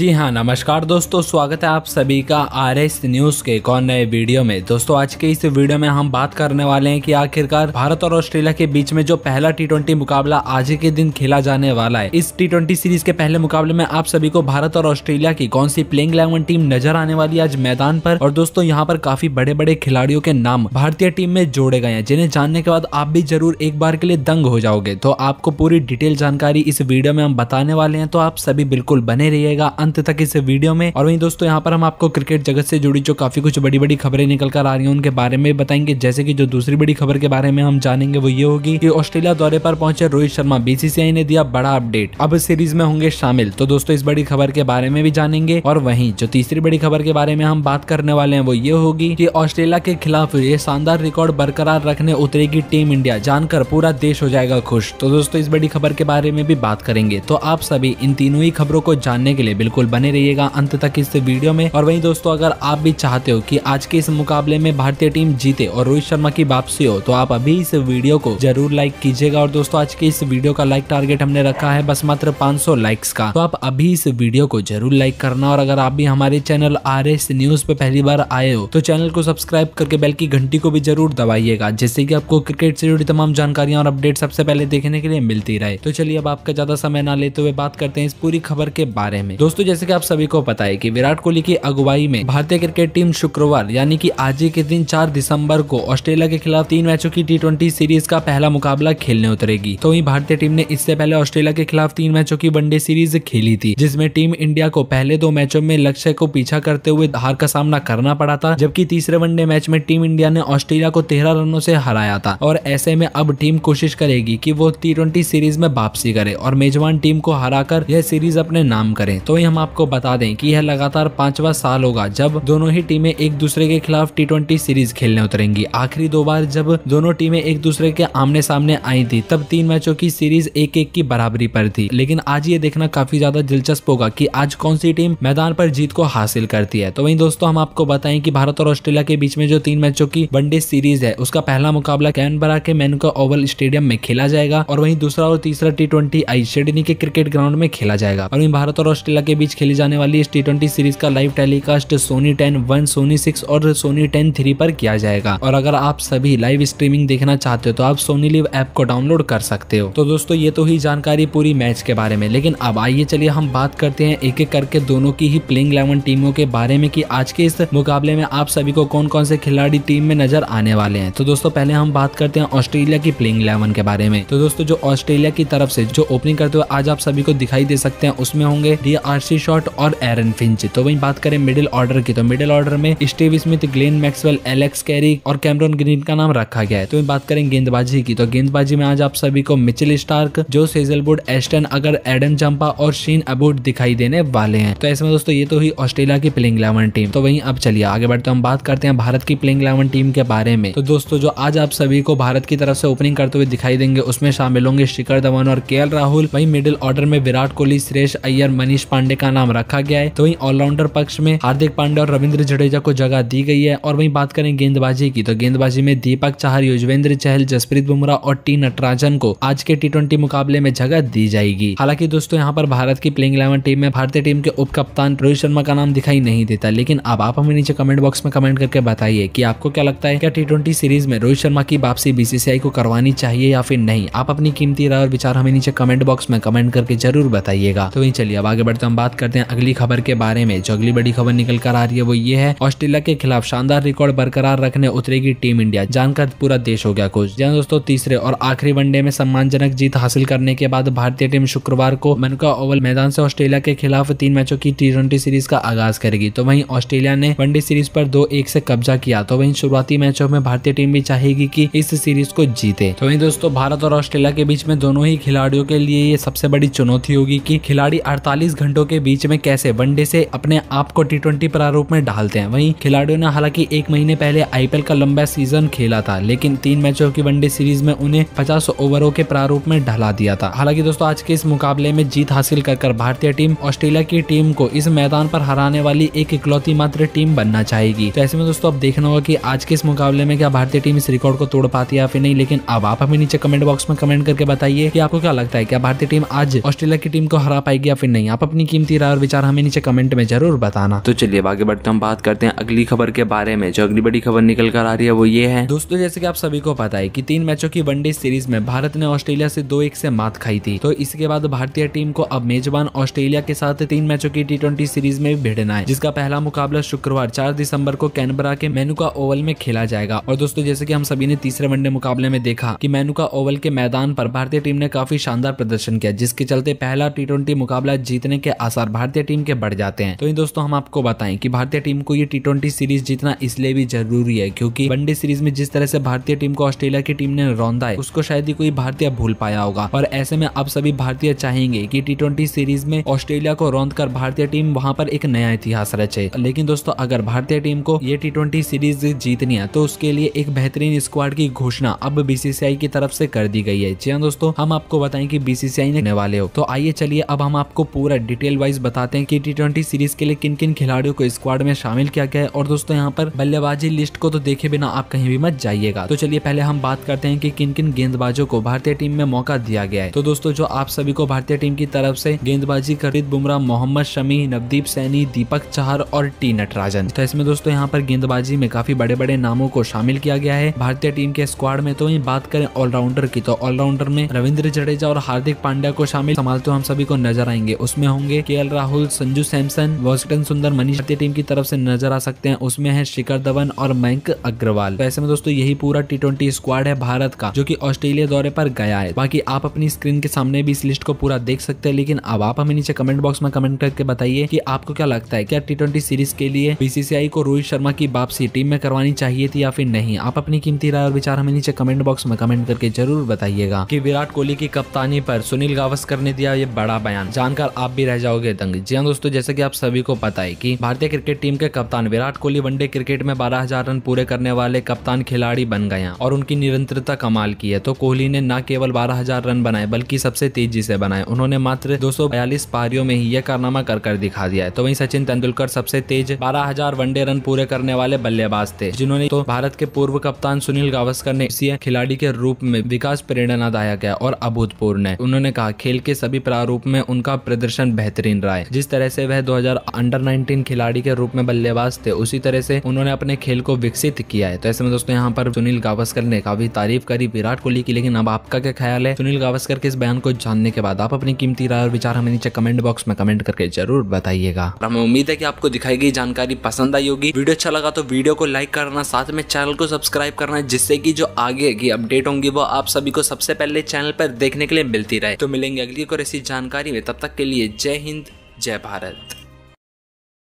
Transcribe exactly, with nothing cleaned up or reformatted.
जी हाँ, नमस्कार दोस्तों, स्वागत है आप सभी का आर एस न्यूज के एक और नए वीडियो में। दोस्तों आज के इस वीडियो में हम बात करने वाले हैं कि आखिरकार भारत और ऑस्ट्रेलिया के बीच में जो पहला टी ट्वेंटी मुकाबला आज ही के दिन खेला जाने वाला है, इस टी ट्वेंटी सीरीज के पहले मुकाबले में आप सभी को भारत और ऑस्ट्रेलिया की कौन सी प्लेइंग इलेवन टीम नजर आने वाली है आज मैदान पर। और दोस्तों यहाँ पर काफी बड़े बड़े खिलाड़ियों के नाम भारतीय टीम में जोड़े गए हैं, जिन्हें जानने के बाद आप भी जरूर एक बार के लिए दंग हो जाओगे। तो आपको पूरी डिटेल जानकारी इस वीडियो में हम बताने वाले हैं, तो आप सभी बिल्कुल बने रहिएगा अंत तक इस वीडियो में। और वहीं दोस्तों यहाँ पर हम आपको क्रिकेट जगत से जुड़ी जो काफी कुछ बड़ी बड़ी खबरें निकल कर आ रही हैं उनके बारे में बताएंगे। जैसे कि जो दूसरी बड़ी खबर के बारे में हम जानेंगे वो ये होगी कि ऑस्ट्रेलिया दौरे पर पहुंचे रोहित शर्मा, बीसीसीआई ने दिया बड़ा अपडेट, अब सीरीज में होंगे शामिल। तो दोस्तों इस बड़ी खबर के बारे में भी जानेंगे। और वहीं जो तीसरी बड़ी खबर के बारे में हम बात करने वाले हैं वो ये होगी कि ऑस्ट्रेलिया के खिलाफ ये शानदार रिकॉर्ड बरकरार रखने उतरेगी टीम इंडिया, जानकर पूरा देश हो जाएगा खुश। तो दोस्तों इस बड़ी खबर के बारे में भी बात करेंगे। तो आप सभी इन तीनों ही खबरों को जानने के लिए बिल्कुल बने रहिएगा अंत तक इस वीडियो में। और वहीं दोस्तों अगर आप भी चाहते हो कि आज के इस मुकाबले में भारतीय टीम जीते और रोहित शर्मा की वापसी हो, तो आप अभी इस वीडियो को जरूर लाइक कीजिएगा। और दोस्तों आज के इस वीडियो का लाइक टारगेट हमने रखा है बस मात्र पाँच सौ लाइक्स का, तो आप अभी इस वीडियो को जरूर लाइक करना। और अगर आप भी हमारे चैनल आर एस न्यूज पे पहली बार आए हो तो चैनल को सब्सक्राइब करके बेल की घंटी को भी जरूर दबाइएगा, जिससे कि आपको क्रिकेट से जुड़ी तमाम जानकारियां और अपडेट सबसे पहले देखने के लिए मिलती रहे। तो चलिए अब आपका ज्यादा समय ना लेते हुए बात करते हैं इस पूरी खबर के बारे में। दोस्तों जैसे कि आप सभी को पता है कि विराट कोहली की अगुवाई में भारतीय क्रिकेट टीम शुक्रवार यानी कि आज ही के दिन चार दिसंबर को ऑस्ट्रेलिया के खिलाफ तीन मैचों की टी ट्वेंटी सीरीज का पहला मुकाबला खेलने उतरेगी। तो वहीं भारतीय टीम ने इससे पहले ऑस्ट्रेलिया के खिलाफ तीन मैचों की वनडे सीरीज खेली थी, जिसमें टीम इंडिया को पहले दो मैचों में लक्ष्य को पीछा करते हुए हार का सामना करना पड़ा था, जबकि तीसरे वनडे मैच में टीम इंडिया ने ऑस्ट्रेलिया को तेरह रनों से हराया था। और ऐसे में अब टीम कोशिश करेगी कि वो टी ट्वेंटी सीरीज में वापसी करे और मेजबान टीम को हराकर यह सीरीज अपने नाम करे। तो हम आपको बता दें कि यह लगातार पांचवा साल होगा जब दोनों ही टीमें एक दूसरे के खिलाफ टी ट्वेंटी सीरीज खेलने उतरेंगी। आखिरी दो बार जब दोनों टीमें एक दूसरे के आमने सामने आई थी तब तीन मैचों की सीरीज एक एक की बराबरी पर थी। लेकिन आज ये देखना काफी ज्यादा दिलचस्प होगा कि आज कौन सी टीम मैदान पर जीत को हासिल करती है। तो वहीं दोस्तों हम आपको बताएं कि भारत और ऑस्ट्रेलिया के बीच में जो तीन मैचों की वनडे सीरीज है उसका पहला मुकाबला कैनबरा के मेनुका ओवल स्टेडियम में खेला जाएगा और वहीं दूसरा और तीसरा टी ट्वेंटी आई सिडनी के क्रिकेट ग्राउंड में खेला जाएगा। और वहीं भारत और ऑस्ट्रेलिया के बीच खेली जाने वाली इस टी ट्वेंटी सीरीज का live telecast Sony Ten one, Sony six और सोनी टेन थ्री पर किया जाएगा। और अगर आप सभी लाइव स्ट्रीमिंग देखना चाहते हो तो आप सोनी लिव ऐप को डाउनलोड कर सकते हो। तो दोस्तों ये तो ही जानकारी पूरी मैच के बारे में, लेकिन अब आइए चलिए हम बात करते हैं एक एक करके दोनों की ही प्लेइंग इलेवन टीमों के बारे में कि आज के इस मुकाबले में आप सभी को कौन कौन से खिलाड़ी टीम में नजर आने वाले हैं। तो दोस्तों पहले हम बात करते हैं ऑस्ट्रेलिया की प्लेइंग इलेवन के बारे में। तो दोस्तों जो ऑस्ट्रेलिया की तरफ से जो ओपनिंग करते हुए आज आप सभी को दिखाई दे सकते हैं उसमें होंगे डी आरसी शॉट और एरन फिंच। तो वहीं बात करें मिडिल ऑर्डर की, तो मिडिल ऑर्डर में Steve Smith, Glenn Maxwell, Alex Carey और कैमरन ग्रीन का नाम रखा गया है। तो बात करें गेंदबाजी की, तो गेंदबाजी में आज आप सभी को Mitchell Starc, Josh Hazlewood, Ashton Agar, Adam Zampa और शीन अबूट दिखाई देने वाले हैं। तो ऐसे में दोस्तों ये तो ही ऑस्ट्रेलिया की प्लेइंग इलेवन टीम। तो वहीं अब चलिए आगे बढ़ते हम बात करते हैं भारत की प्लेइंग इलेवन टीम के बारे में। तो दोस्तों जो आज आप सभी को भारत की तरफ से ओपनिंग करते हुए दिखाई देंगे उसमें शामिल होंगे शिखर धवन और के एल राहुल। वहीं मिडिल ऑर्डर में विराट कोहली, श्रेयस अय्यर, मनीष पांडे का नाम रखा गया है। तो वहीं ऑलराउंडर पक्ष में हार्दिक पांड्या और रविंद्र जडेजा को जगह दी गई है। और वहीं बात करें गेंदबाजी की, तो गेंदबाजी में दीपक चाहर, युजवेंद्र चहल, जसप्रीत बुमराह और टी नटराजन को आज के टी ट्वेंटी मुकाबले में जगह दी जाएगी। हालांकि दोस्तों यहाँ पर भारत की प्लेइंग इलेवन टीम में भारतीय टीम के उप कप्तान रोहित शर्मा का नाम दिखाई नहीं देता। लेकिन अब आप हमें नीचे कमेंट बॉक्स में कमेंट करके बताइए कि आपको क्या लगता है, क्या टी ट्वेंटी सीरीज में रोहित शर्मा की वापसी बीसीसीआई को करवानी चाहिए या फिर नहीं। आप अपनी कीमती राय और विचार हमें नीचे कमेंट बॉक्स में कमेंट करके जरूर बताइएगा। तो वहीं चलिए अब आगे बढ़ते हम बात करते हैं अगली खबर के बारे में। जो अगली बड़ी खबर निकल कर आ रही है वो ये है, ऑस्ट्रेलिया के खिलाफ शानदार रिकॉर्ड बरकरार रखने उतरेगी टीम इंडिया, जानकर पूरा देश हो गया खुश। जहां दोस्तों तीसरे और आखिरी वनडे में सम्मानजनक जीत हासिल करने के बाद भारतीय टीम शुक्रवार को मेनुका ओवल मैदान से ऑस्ट्रेलिया के खिलाफ तीन मैचों की टी ट्वेंटी सीरीज का आगाज करेगी। तो वहीं ऑस्ट्रेलिया ने वनडे सीरीज पर दो एक से कब्जा किया। तो वहीं शुरुआती मैचों में भारतीय टीम भी चाहेगी कि इस सीरीज को जीते। तो वहीं दोस्तों भारत और ऑस्ट्रेलिया के बीच में दोनों ही खिलाड़ियों के लिए ये सबसे बड़ी चुनौती होगी कि खिलाड़ी अड़तालीस घंटों के बीच में कैसे वनडे से अपने आप को टी ट्वेंटी प्रारूप में ढालते हैं। वहीं खिलाड़ियों ने हालांकि एक महीने पहले आईपीएल का लंबा सीजन खेला था, लेकिन तीन मैचों की वनडे सीरीज में उन्हें पचास ओवरों के प्रारूप में ढला दिया था। हालांकि दोस्तों आज के इस मुकाबले में जीत हासिल कर कर भारतीय टीम ऑस्ट्रेलिया की टीम को इस मैदान पर हराने वाली एक इकलौती मात्र टीम बनना चाहेगी। तो ऐसे में दोस्तों अब देखना होगा कि आज के इस मुकाबले में क्या भारतीय टीम इस रिकॉर्ड को तोड़ पाती है या फिर नहीं। लेकिन अब आप हमें नीचे कमेंट बॉक्स में कमेंट करके बताइए कि आपको क्या लगता है, क्या भारतीय टीम आज ऑस्ट्रेलिया की टीम को हरा पाएगी या फिर नहीं। आप अपनी कीमती कीमती राय और विचार हमें नीचे कमेंट में जरूर बताना। तो चलिए आगे बढ़ते हम बात करते हैं अगली खबर के बारे में। जो अगली बड़ी खबर निकल कर आ रही है वो ये है दोस्तों, जैसे कि आप सभी को पता है कि तीन मैचों की वनडे सीरीज में भारत ने ऑस्ट्रेलिया से दो एक से मात खाई थी। तो इसके बाद भारतीय टीम को अब मेजबान ऑस्ट्रेलिया के साथ तीन मैचों की टी ट्वेंटी सीरीज में भिड़ना है, जिसका पहला मुकाबला शुक्रवार चार दिसंबर को कैनबरा के मेनुका ओवल में खेला जाएगा। और दोस्तों जैसे कि हम सभी ने तीसरे वनडे मुकाबले में देखा कि मेनुका ओवल के मैदान पर भारतीय टीम ने काफी शानदार प्रदर्शन किया, जिसके चलते पहला टी ट्वेंटी मुकाबला जीतने के आसार भारतीय टीम के बढ़ जाते हैं। तो इन दोस्तों हम आपको बताएं कि भारतीय टीम को ये टी ट्वेंटी सीरीज जीतना इसलिए भी जरूरी है क्योंकि वनडे सीरीज में जिस तरह से भारतीय टीम को ऑस्ट्रेलिया की टीम ने रौंदा है उसको शायद ही कोई भारतीय भूल पाया होगा। और ऐसे में अब सभी भारतीय चाहेंगे कि टी ट्वेंटी सीरीज में ऑस्ट्रेलिया को रौंद कर भारतीय टीम वहां पर एक नया इतिहास रचे। लेकिन दोस्तों अगर भारतीय टीम को ये टी ट्वेंटी सीरीज जीतनी है तो उसके लिए एक बेहतरीन स्क्वाड की घोषणा अब बीसीसीआई की तरफ से कर दी गई है। जी हाँ दोस्तों, हम आपको बताएं कि बीसीसीआई ने करने वाले हो। तो आइए चलिए अब हम आपको पूरा डिटेल वाइज बताते हैं कि टी ट्वेंटी सीरीज के लिए किन किन खिलाड़ियों को स्क्वाड में शामिल किया गया है। और दोस्तों यहाँ पर बल्लेबाजी लिस्ट को तो देखे बिना आप कहीं भी मत जाइएगा। तो चलिए पहले हम बात करते हैं कि किन किन गेंदबाजों को भारतीय टीम में मौका दिया गया है। तो दोस्तों जो आप सभी को भारतीय टीम की तरफ से गेंदबाजी करते बुमराह, मोहम्मद शमी, नवदीप सैनी, दीपक चाहर और टी नटराजन। तो इसमें दोस्तों यहाँ पर गेंदबाजी में काफी बड़े बड़े नामों को शामिल किया गया है भारतीय टीम के स्क्वाड में। तो वहीं बात करें ऑलराउंडर की तो ऑलराउंडर में रविंद्र जडेजा और हार्दिक पांड्या को शामिल संभालते हम सभी को नजर आएंगे। उसमें होंगे केएल राहुल, संजू सैमसन, वॉशिंगटन सुंदर, मनीष भारतीय टीम की तरफ से नजर आ सकते हैं। उसमें है शिखर धवन और मयंक अग्रवाल। तो ऐसे में दोस्तों यही पूरा टी ट्वेंटी स्क्वाड है भारत का जो कि ऑस्ट्रेलिया दौरे पर गया है। बाकी आप अपनी स्क्रीन के सामने भी इस लिस्ट को पूरा देख सकते हैं। लेकिन अब आप हमें नीचे कमेंट बॉक्स में कमेंट करके बताइए कि आपको क्या लगता है, क्या टी ट्वेंटी सीरीज के लिए बीसीसीआई को रोहित शर्मा की वापसी टीम में करवानी चाहिए थी या फिर नहीं? आप अपनी कीमती राय और विचार हमें नीचे कमेंट बॉक्स में कमेंट करके जरूर बताइएगा। कि विराट कोहली की कप्तानी पर सुनील गावस्कर ने दिया ये बड़ा बयान, जानकर आप भी रह जाओगे दंग। जी हाँ दोस्तों, जैसे कि आप सभी को पता है कि भारतीय क्रिकेट टीम के कप्तान विराट कोहली वनडे क्रिकेट में बारह हजार रन पूरे करने वाले कप्तान खिलाड़ी बन गए हैं और उनकी निरंतरता कमाल की है। तो कोहली ने न केवल बारह हजार रन बनाए बल्कि सबसे तेजी से बनाए। उन्होंने मात्र दो सौ बयालीस पारियों में ही यह कारनामा कर कर दिखा दिया है। तो वहीं सचिन तेंदुलकर सबसे तेज बारह हजार वनडे रन पूरे करने वाले बल्लेबाज थे, जिन्होंने तो भारत के पूर्व कप्तान सुनील गावस्कर ने इसी खिलाड़ी के रूप में विकास प्रेरणा दाया गया और अभूतपूर्व है। उन्होंने कहा खेल के सभी प्रारूप में उनका प्रदर्शन बेहतरीन रहा है। जिस तरह से वह दो हजार अंडर नाइनटीन खिलाड़ी के रूप में बल्लेबाज थे उसी तरह से उन्होंने अपने खेल को विकसित किया है। तो ऐसे में दोस्तों यहाँ पर सुनील गावस्कर ने काफी तारीफ करी विराट कोहली की। लेकिन अब आपका क्या ख्याल है सुनील गावस्कर के इस बयान को जानने के बाद? आप अपनी कीमती राय और विचार हमें नीचे कमेंट बॉक्स में कमेंट करके जरूर बताइएगा। हमें उम्मीद है कि आपको दिखाई गई जानकारी पसंद आई होगी। वीडियो अच्छा लगा तो वीडियो को लाइक करना, साथ में चैनल को सब्सक्राइब करना, जिससे कि जो आगे की अपडेट होंगी वो आप सभी को सबसे पहले चैनल पर देखने के लिए मिलती रहे। तो मिलेंगे अगली और ऐसी जानकारी में, तब तक के लिए जय हिंद, जय भारत।